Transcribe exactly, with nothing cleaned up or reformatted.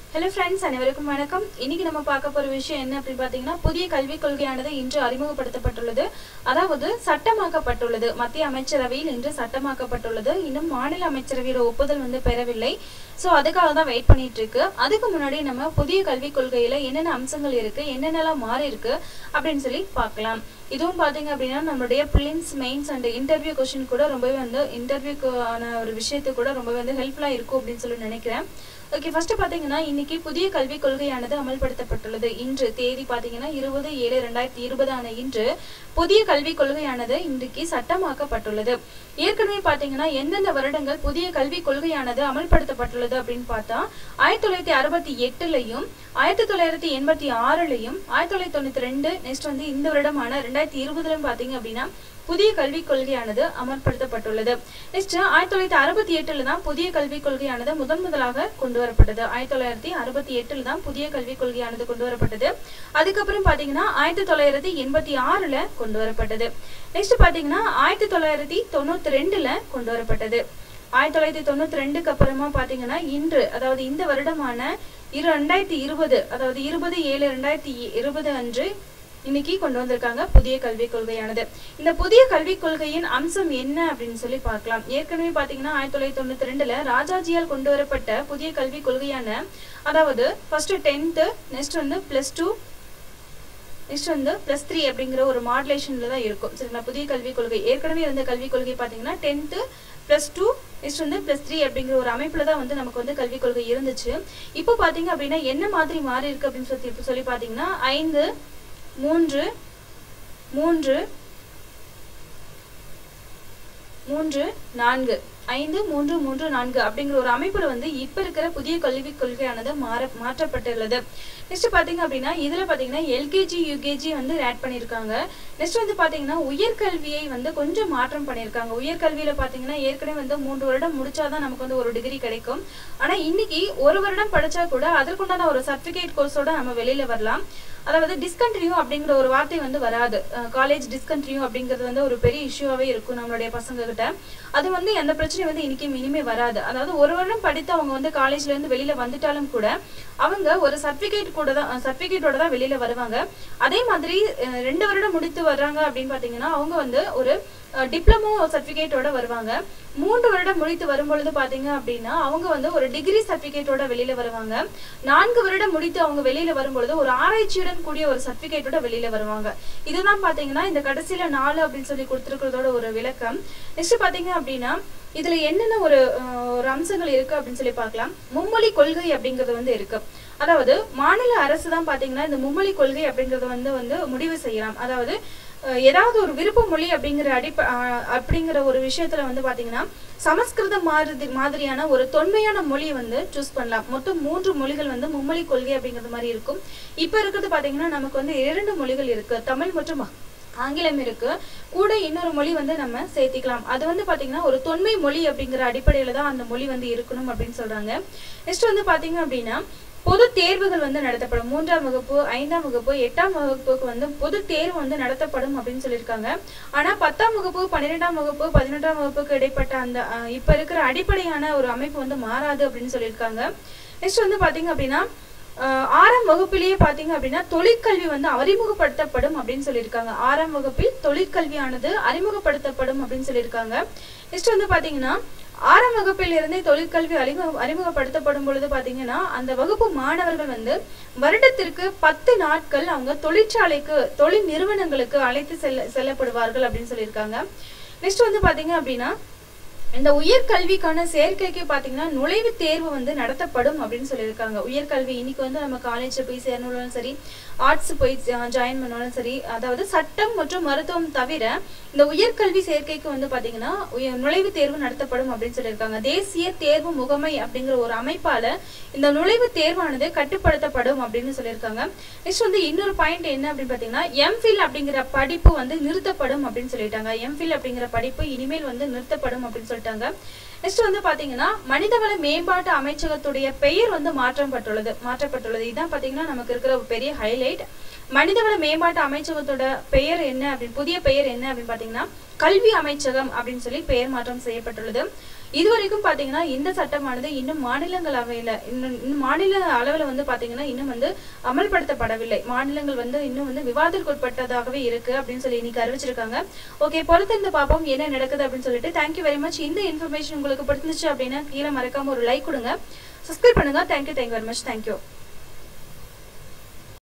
Hello friends, அனைவருக்கும் வணக்கம். இன்னைக்கு நம்ம பார்க்க போற விஷயம் என்ன அப்படி பாத்தீங்கன்னா புதிய கல்விக் கொள்கையானது இன்று அறிமுகப்படுத்தப்பட்டுள்ளது. அதாவது சட்டமாக்கப்பட்டுள்ளது. மத்திய அமைச்சரவையில் இன்று சட்டமாக்கப்பட்டுள்ளது. இன்னும் மாநில அமைச்சரவையோட ஒப்புதல் வந்து பெறவில்லை. சோ அதுக்காக தான் வெயிட் பண்ணிட்டு இருக்கு. அதுக்கு முன்னாடி நம்ம புதிய கல்விக் கொள்கையில என்னென்ன அம்சங்கள் இருக்கு, என்னென்னலாம் மாறி இருக்கு அப்படினு சொல்லி பார்க்கலாம். இதுவும் பாத்தீங்க அப்படினா நம்மளுடைய prelims mains and interview question கூட ரொம்பவே வந்து இன்டர்வியூக்கான ஒரு விஷயத்துக்கு கூட ரொம்பவே வந்து ஹெல்ப்ஃபுல்லா இருக்கும் அப்படினு சொல்லி நினைக்கிறேன். ஓகே, ஃபர்ஸ்ட் பாத்தீங்கன்னா இன்னைக்கு புதிய கல்விக் கொள்கையானது அமல்படுத்தப்பட்டுள்ளது. இன்று தேதி பாத்தீங்கன்னா இருபது ஏழு இரண்டாயிரத்தி இருபது ஆன இன்று புதிய கல்விக் கொள்கையானது இன்றைக்கு சட்டமாக்கப்பட்டுள்ளது. ஏற்கனவே பாத்தீங்கன்னா எந்தெந்த வருடங்கள் புதிய கல்விக் கொள்கையானது அமல்படுத்தப்பட்டுள்ளது அப்படின்னு பார்த்தா ஆயிரத்தி தொள்ளாயிரத்தி அறுபத்தி எட்டுலயும் ஆயிரத்தி தொள்ளாயிரத்தி எண்பத்தி ஆறுலயும் ஆயிரத்தி தொள்ளாயிரத்தி தொண்ணூத்தி ரெண்டு நெக்ஸ்ட் வந்து இந்த வருடமான ரெண்டாயிரத்தி இருபதுலயும் பாத்தீங்க அப்படின்னா புதிய கல்விக் கொள்கையானது அமல்படுத்தப்பட்டுள்ளது. நெக்ஸ்ட் ஆயிரத்தி தொள்ளாயிரத்தி அறுபத்தி எட்டுல தான் புதிய கல்விக் கொள்கையானது முதன் முதலாக கொண்டு வரப்பட்டது. ஆயிரத்தி தொள்ளாயிரத்தி அறுபத்தி எட்டுல தான் புதிய கல்விக் கொள்கையானது கொண்டு வரப்பட்டது. அதுக்கப்புறம் பாத்தீங்கன்னா ஆயிரத்தி தொள்ளாயிரத்தி எண்பத்தி ஆறுல கொண்டு வரப்பட்டது. நெக்ஸ்ட் பாத்தீங்கன்னா ஆயிரத்தி தொள்ளாயிரத்தி தொண்ணூத்தி ரெண்டுல கொண்டு வரப்பட்டது. ஆயிரத்தி தொள்ளாயிரத்தி தொண்ணூத்தி ரெண்டுக்கு அப்புறமா பாத்தீங்கன்னா இன்று அதாவது இந்த வருடமான இரண்டாயிரத்தி இருபது அதாவது இருபது ஏழு ரெண்டாயிரத்தி இருபது அன்று இன்னைக்கு கொண்டு வந்திருக்காங்க புதிய கல்விக் கொள்கையானது. இந்த புதிய கல்விக் கொள்கையின் அம்சம் என்ன அப்படின்னு சொல்லி பார்க்கலாம். ஏற்கனவே பாத்தீங்கன்னா ஆயிரத்தி தொள்ளாயிரத்தி தொண்ணூத்தி ரெண்டுல ராஜாஜியால் கொண்டு வரப்பட்ட புதிய கல்விக் கொள்கையான அதாவது ஃபர்ஸ்ட் டென்த் நெக்ஸ்ட் வந்து பிளஸ் டூ நெக்ஸ்ட் வந்து பிளஸ் த்ரீ அப்படிங்கிற ஒரு மாடுலேஷன்ல தான் இருக்கும். சரிங்களா? புதிய கல்விக் கொள்கை ஏற்கனவே இருந்த கல்விக் கொள்கை பாத்தீங்கன்னா டென்த் பிளஸ் டூ நெக்ஸ்ட் வந்து பிளஸ் த்ரீ அப்படிங்கிற ஒரு அமைப்புல தான் வந்து நமக்கு வந்து கல்விக் கொள்கை இருந்துச்சு. இப்போ பாத்தீங்க அப்படின்னா என்ன மாதிரி மாறி இருக்கு அப்படின்னு சொல்லி சொல்லி பாத்தீங்கன்னா ஐந்து மூன்று மூன்று மூன்று நான்கு ஐந்து மூன்று மூன்று நான்கு அப்படிங்கிற ஒரு அமைப்புல வந்து இப்ப இருக்கிற புதிய கல்விக் கொள்கையானது மாற மாற்றப்பட்டுள்ளது. நெக்ஸ்ட் பாத்தீங்க அப்படின்னா இதுல பாத்தீங்கன்னா எல்கேஜி யூகேஜி வந்து ஆட் பண்ணிருக்காங்க. நெக்ஸ்ட் வந்து பாத்தீங்கன்னா உயர்கல்வியை வந்து கொஞ்சம் மாற்றம் பண்ணிருக்காங்க. உயர்கல்வியில பாத்தீங்கன்னா ஏற்கனவே வந்து மூன்று வருடம் முடிச்சாதான் நமக்கு வந்து ஒரு டிகிரி கிடைக்கும். ஆனா இன்னைக்கு ஒரு வருடம் படிச்சா கூட அதற்குண்டான ஒரு சர்டிபிகேட் கோர்ஸோட நம்ம வெளியில வரலாம். அதாவது டிஸ்கண்டினியூ அப்படிங்கிற ஒரு வார்த்தை வந்து வராது. காலேஜ் டிஸ்கண்டினியூ அப்படிங்கிறது வந்து ஒரு பெரிய இஷ்யூவாவே இருக்கும் நம்மளுடைய பசங்க கிட்ட. அது வந்து எந்த பிரச்சனையும் வந்து இன்னைக்கு இனிமே வராது. அதாவது ஒரு வருடம் படித்து அவங்க வந்து காலேஜ்ல இருந்து வெளியில வந்துட்டாலும் கூட அவங்க ஒரு சர்டிபிகேட் கூட தான் சர்டிபிகேட்டோட தான் வெளியில வருவாங்க. அதே மாதிரி ரெண்டு வருடம் முடித்து வர்றாங்க அப்படின்னு பாத்தீங்கன்னா அவங்க வந்து ஒரு டிப்ளமோ சர்டிபிகேட்டோட வருவாங்க. மூன்று வருடம் முடித்து வரும்பொழுது பாத்தீங்க அப்படின்னா அவங்க வந்து ஒரு டிகிரி சர்டிபிகேட்டோட வெளியில வருவாங்க. நான்கு வருடம் முடித்து அவங்க வெளியில வரும்பொழுது ஒரு ஆராய்ச்சியுடன் கூடிய ஒரு சர்டிபிகேட்டோட வெளியில வருவாங்க. இதுதான் பாத்தீங்கன்னா இந்த கடைசியில நாலு அப்படின்னு சொல்லி கொடுத்திருக்கிறதோட ஒரு விளக்கம். நெக்ஸ்ட் பாத்தீங்க அப்படின்னா இதுல என்னென்ன ஒரு ஒரு அம்சங்கள் இருக்கு அப்படின்னு சொல்லி பார்க்கலாம். மும்மொழி கொள்கை அப்படிங்கிறது வந்து இருக்கு. அதாவது மாநில அரசு தான் பாத்தீங்கன்னா இந்த மும்மொழி கொள்கை அப்படிங்கறத வந்து வந்து முடிவு செய்யலாம். அதாவது ஏதாவது ஒரு விருப்ப மொழி அப்படிங்கிற அடிப்ப அப்படிங்கிற ஒரு விஷயத்துல வந்து பாத்தீங்கன்னா சமஸ்கிருத மாதிரி மாதிரியான ஒரு தொன்மையான மொழியை வந்து சூஸ் பண்ணலாம். மொத்தம் மூன்று மொழிகள் வந்து மும்மொழி கொள்கை அப்படிங்கிறது மாதிரி இருக்கும். இப்ப இருக்கிறது பாத்தீங்கன்னா நமக்கு வந்து இரண்டு மொழிகள் இருக்கு. தமிழ் மற்றும் ஆங்கிலம் இருக்கு. கூட இன்னொரு மொழி வந்து நம்ம சேர்த்திக்கலாம். அது வந்து பாத்தீங்கன்னா ஒரு தொன்மை மொழி அப்படிங்கிற அடிப்படையில தான் அந்த மொழி வந்து இருக்கணும் அப்படின்னு சொல்றாங்க. நெக்ஸ்ட் வந்து பாத்தீங்க அப்படின்னா பொது தேர்வுகள் வந்து நடத்தப்படும். மூன்றாம் வகுப்பு ஐந்தாம் வகுப்பு எட்டாம் வகுப்புக்கு வந்து பொது தேர்வு வந்து நடத்தப்படும் அப்படின்னு சொல்லியிருக்காங்க. ஆனா பத்தாம் வகுப்பு பன்னிரெண்டாம் வகுப்பு பதினொன்றாம் வகுப்புக்கு இடைப்பட்ட அந்த இப்ப இருக்கிற அடிப்படையான ஒரு அமைப்பு வந்து மாறாது அப்படின்னு சொல்லியிருக்காங்க. நெக்ஸ்ட் வந்து பாத்தீங்க அப்படின்னா ஆறாம் வகுப்பிலேயே பாத்தீங்க அப்படின்னா தொழிற்கல்வி வந்து அறிமுகப்படுத்தப்படும் அப்படின்னு சொல்லியிருக்காங்க. ஆறாம் வகுப்பில் தொழிற்கல்வியானது அறிமுகப்படுத்தப்படும் அப்படின்னு சொல்லியிருக்காங்க. நெக்ஸ்ட் வந்து பாத்தீங்கன்னா ஆறாம் வகுப்பில் இருந்தே தொழிற்கல்வி அறிமுக அறிமுகப்படுத்தப்படும் பொழுது பாத்தீங்கன்னா அந்த வகுப்பு மாணவர்கள் வந்து வருடத்திற்கு பத்து நாட்கள் அவங்க தொழிற்சாலைக்கு தொழில் நிறுவனங்களுக்கு அழைத்து செல்ல செல்லப்படுவார்கள் அப்படின்னு சொல்லியிருக்காங்க. நெக்ஸ்ட் வந்து பாத்தீங்க அப்படின்னா இந்த உயர்கல்விக்கான சேர்க்கைக்கு பாத்தீங்கன்னா நுழைவு தேர்வு வந்து நடத்தப்படும் அப்படின்னு சொல்லியிருக்காங்க. உயர்கல்வி இன்னைக்கு வந்து நம்ம காலேஜ்ல போய் சேரணும்னாலும் சரி, ஆர்ட்ஸ் போய் ஜாயின் பண்ணாலும் சரி, அதாவது சட்டம் மற்றும் மருத்துவம் தவிர இந்த உயர்கல்வி சேர்க்கைக்கு வந்து பாத்தீங்கன்னா நுழைவு தேர்வு நடத்தப்படும் அப்படின்னு சொல்லியிருக்காங்க. தேசிய தேர்வு முகமை அப்படிங்கிற ஒரு அமைப்பால இந்த நுழைவு தேர்வானது கட்டுப்படுத்தப்படும் அப்படின்னு சொல்லியிருக்காங்க. நெக்ஸ்ட் வந்து இன்னொரு பாயிண்ட் என்ன அப்படின்னு பாத்தீங்கன்னா எம்ஃபில் அப்படிங்கிற படிப்பு வந்து நிறுத்தப்படும் அப்படின்னு சொல்லிட்டாங்க. எம்ஃபில் அப்படிங்கிற படிப்பு இனிமேல் வந்து நிறுத்தப்படும் அப்படின்னு சொல்லிட்டாங்க. நெக்ஸ்ட் வந்து பாத்தீங்கன்னா மனிதவள மேம்பாட்டு அமைச்சகத்துடைய பெயர் வந்து மாற்றப்பட்டுள்ளது மாற்றப்பட்டுள்ளது இதான் பாத்தீங்கன்னா நமக்கு இருக்கிற ஒரு பெரிய ஹைலைட். மனிதவள மேம்பாட்டு அமைச்சகத்தோட பெயர் என்ன அப்படின்னு புதிய பெயர் என்ன அப்படின்னு பாத்தீங்கன்னா கல்வி அமைச்சகம் அப்படின்னு சொல்லி பெயர் மாற்றம் செய்யப்பட்டுள்ளது. இது வரைக்கும் பாத்தீங்கன்னா இந்த சட்டமானது இன்னும் மாநிலங்களவையில இன்னும் மாநில அளவில் வந்து பாத்தீங்கன்னா இன்னும் வந்து அமல்படுத்தப்படவில்லை. மாநிலங்கள் வந்து இன்னும் வந்து விவாதத்திற்கு உட்பட்டதாகவே இருக்கு அப்படின்னு சொல்லி இன்னைக்கு அறிவிச்சிருக்காங்க. ஓகே, பொறுத்திருந்து பார்ப்போம் என்ன நடக்குது அப்படின்னு சொல்லிட்டு. Thank you very much. இந்த இன்ஃபர்மேஷன் உங்களுக்கு பிடிச்சிருந்துச்சு அப்படின்னா கீழே மறக்காம ஒரு லைக் கொடுங்க, சப்ஸ்கிரைப் பண்ணுங்க. Thank you thank you very much. Thank you.